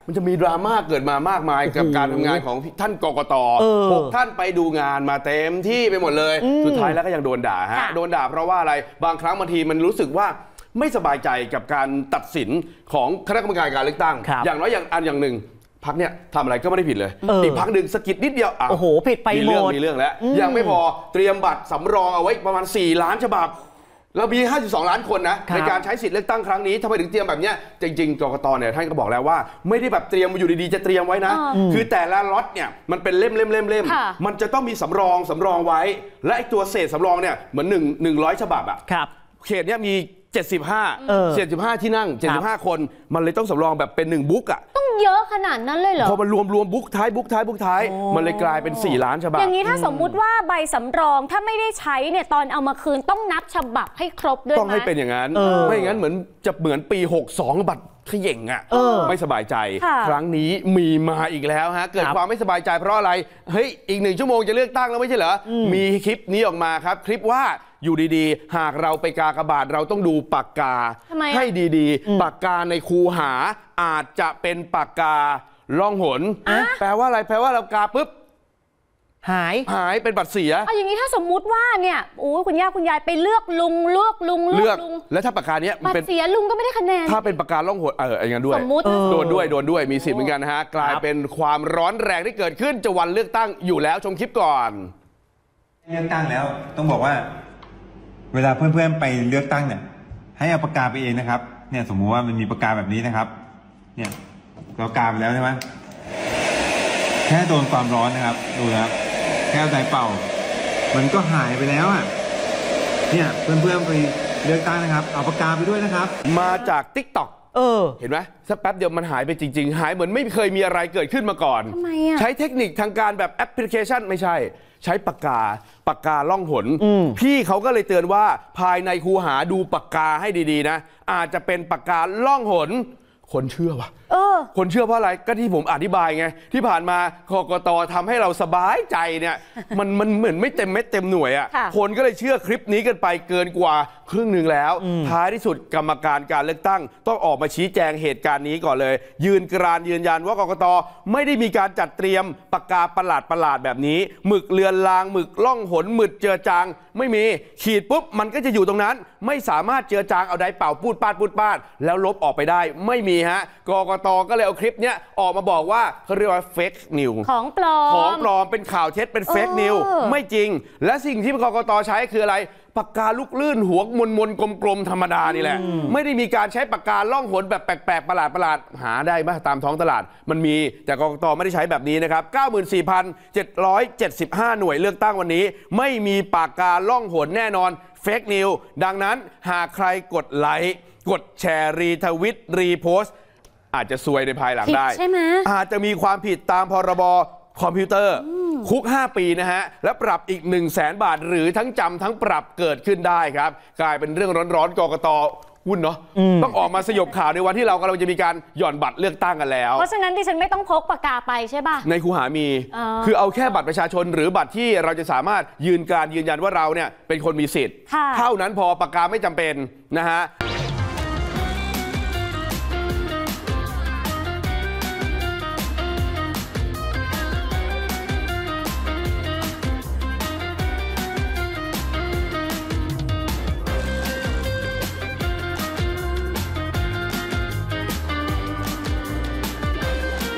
มันจะมีดราม่าเกิดมามากมายกับการทำงานของท่านกกต6 ท่านไปดูงานมาเต็มที่ไปหมดเลยสุดท้ายแล้วก็ยังโดนด่าฮะโดนด่าเพราะว่าอะไรบางครั้งบางทีมันรู้สึกว่าไม่สบายใจกับการตัดสินของคณะกรรมการการเลือกตั้งอย่างน้อยอย่างหนึ่งพรรคเนี่ยทำอะไรก็ไม่ได้ผิดเลยอีกพรรคหนึ่งสะกิดนิดเดียวโอ้โหผิดไปหมดมีเรื่องแล้วยังไม่พอเตรียมบัตรสำรองเอาไว้ประมาณ4 ล้านฉบับเรามี52 ล้านคนนะในการใช้สิทธิ์เลือกตั้งครั้งนี้ทำไมถึงเตรียมแบบนี้จริงๆกกตเนี่ยท่านก็บอกแล้วว่าไม่ได้แบบเตรียมอยู่ดีๆจะเตรียมไว้นะคือแต่ละล็อตเนี่ยมันเป็นเล่มมันจะต้องมีสำรองไว้และไอ้ตัวเศษสำรองเนี่ยเหมือน100 ฉบับอ่ะเขตเนี้ยมี75ที่นั่ง75 คนมันเลยต้องสำรองแบบเป็น1 บุ๊กอ่ะต้องเยอะขนาดนั้นเลยเหรอพอมันรวมบุ๊กท้ายมันเลยกลายเป็น4 ล้านฉบับอย่างนี้ถ้าสมมุติว่าใบสำรองถ้าไม่ได้ใช้เนี่ยตอนเอามาคืนต้องนับฉบับให้ครบด้วยต้องให้เป็นอย่างนั้นไม่อย่างนั้นเหมือนปี62บัตรเขย่งอ่ะไม่สบายใจครั้งนี้มีมาอีกแล้วฮะเกิดความไม่สบายใจเพราะอะไรเฮ้ยอีก1 ชั่วโมงจะเลือกตั้งแล้วไม่ใช่เหรอมีคลิปนี้ออกมาครับคลิปว่าอยู่ดีๆหากเราไปกากบาทเราต้องดูปากกาให้ดีๆปากกาในคูหาอาจจะเป็นปากกาล่องหนแปลว่าอะไรแปลว่าเรากาปุ๊บหายเป็นบัตรเสียอย่างนี้ถ้าสมมุติว่าเนี่ยโอ้คุณย่าคุณยายไปเลือกลุงแล้วถ้าปากกาเนี้ยบัตรเสียลุงก็ไม่ได้คะแนนถ้าเป็นปากกาล่องหนอย่างนั้นด้วยโดนด้วยมีสิทธิ์เหมือนกันนะฮะกลายเป็นความร้อนแรงที่เกิดขึ้นจะวันเลือกตั้งอยู่แล้วชมคลิปก่อนเลือกตั้งแล้วต้องบอกว่าเวลาเพื่อนๆไปเลือกตั้งเนี่ยให้เอาปากกาไปเองนะครับเนี่ยสมมุติว่ามันมีปากกาแบบนี้นะครับเนี่ยเรากาไปแล้วใช่ไหมแค่โดนความร้อนนะครับดูนะครับแค่ใจเป่ามันก็หายไปแล้วอ่ะเนี่ยเพื่อนๆไปเลือกตั้งนะครับเอาปากกาไปด้วยนะครับมาจาก TikTok เห็นไหมสักแป๊บเดียวมันหายไปจริงๆหายเหมือนไม่เคยมีอะไรเกิดขึ้นมาก่อนทำไมอ่ะใช้เทคนิคทางการแบบแอปพลิเคชันไม่ใช่ใช้ปากกาล่องหนพี่เขาก็เลยเตือนว่าภายในคูหาดูปากกาให้ดีๆนะอาจจะเป็นปากกาล่องหนคนเชื่อวะคนเชื่อเพราะอะไรก็ที่ผมอธิบายไงที่ผ่านมากกตทำให้เราสบายใจเนี่ยมันเหมือนไม่เต็มเม็ดเต็มหน่วยอ่ะคนก็เลยเชื่อคลิปนี้กันไปเกินกว่าครึ่งหนึ่งแล้วท้ายที่สุดกรรมการการเลือกตั้งต้องออกมาชี้แจงเหตุการณ์นี้ก่อนเลยยืนยันว่ากกตไม่ได้มีการจัดเตรียมปากกาประหลาดแบบนี้หมึกเลือนลางหมึกล่องหนหมึกเจือจางไม่มีขีดปุ๊บมันก็จะอยู่ตรงนั้นไม่สามารถเจือจางเอาได้เป่าปูดปาดแล้วลบออกไปได้ไม่มีฮะกกตก็เลยเอาคลิปนี้ออกมาบอกว่าเขาเรียกว่าเฟกนิวของปลอมเป็นข่าวเท็จเป็นเฟกนิวไม่จริงและสิ่งที่กกตใช้คืออะไรปากกาลูกลื่นหัวมนกลมธรรมดานี่แหละไม่ได้มีการใช้ปากกาล่องหนแบบแปลกประหลาดหาได้ไหมตามท้องตลาดมันมีแต่กกตไม่ได้ใช้แบบนี้นะครับ 94,775 หน่วยเลือกตั้งวันนี้ไม่มีปากกาล่องหนแน่นอนเฟกนิวดังนั้นหากใครกดไลค์กดแชร์รีทวิตรีโพสต์อาจจะซวยในภายหลังได้อาจจะมีความผิดตามพรบคอมพิวเตอร์คุก5 ปีนะฮะและปรับอีก100,000 บาทหรือทั้งจำทั้งปรับเกิดขึ้นได้ครับกลายเป็นเรื่องร้อนๆกกตวุ่นเนาะต้องออกมาสยบข่าวในวันที่เรากำลังจะมีการหย่อนบัตรเลือกตั้งกันแล้วเพราะฉะนั้นดิฉันไม่ต้องพกปากกาไปใช่ป่ะในคูหามีคือเอาแค่บัตรประชาชนหรือบัตรที่เราจะสามารถยืนยันว่าเราเนี่ยเป็นคนมีสิทธิ์เท่านั้นพอปากกาไม่จำเป็นนะฮะ